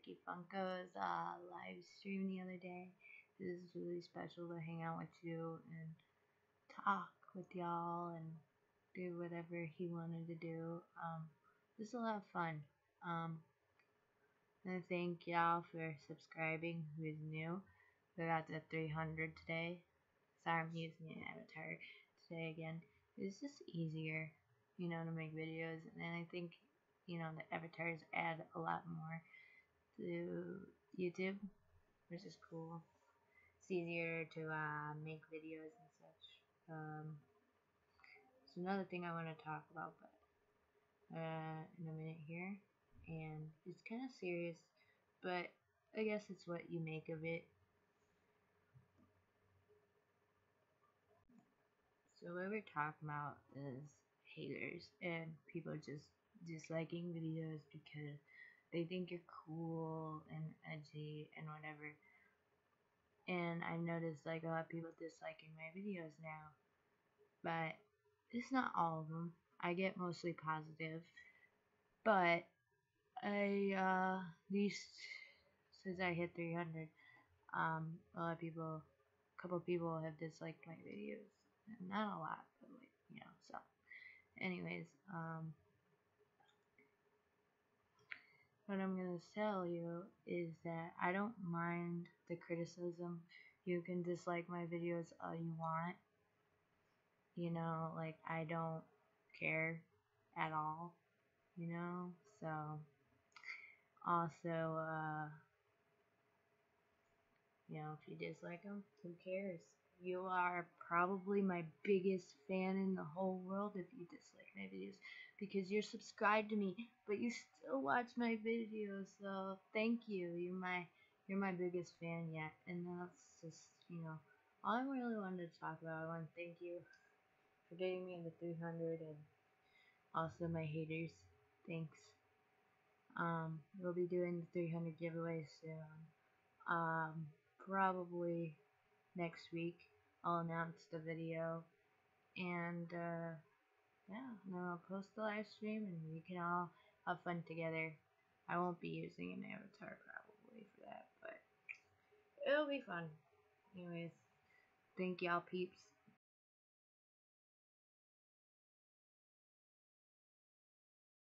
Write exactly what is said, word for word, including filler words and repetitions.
Funky Funko's uh, live stream the other day. This is really special to hang out with you and talk with y'all and do whatever he wanted to do. Um, this is a lot of fun. Um, and thank y'all for subscribing who is new. We got to three hundred today. Sorry, I'm using an avatar today again. It's just easier, you know, to make videos, and I think, you know, the avatars add a lot more to YouTube, which is cool. It's easier to uh, make videos and such. Um, it's another thing I want to talk about, but uh, in a minute here, and it's kind of serious, but I guess it's what you make of it. So what we're talking about is haters and people just disliking videos because they think you're cool and edgy and whatever. And I've noticed like a lot of people disliking my videos now, but it's not all of them. I get mostly positive, but I uh, at least since I hit three hundred, um, a lot of people, a couple people have disliked my videos. Not a lot, but like you know, so. Anyways, um, what I'm gonna tell you is that I don't mind the criticism. You can dislike my videos all you want. You know, like I don't care at all. You know, so also, uh, you know, if you dislike them, who cares? You are probably my biggest fan in the whole world if you dislike my videos because you're subscribed to me, but you still watch my videos. So thank you. You're my you're my biggest fan yet, and that's just you know all I really wanted to talk about. I want to thank you for getting me into three hundred, and also my haters. Thanks. Um, we'll be doing the three hundred giveaway soon. Um, probably next week. I'll announce the video, and uh, yeah, and then I'll post the live stream, and we can all have fun together. I won't be using an avatar probably for that, but it'll be fun. Anyways, thank y'all peeps.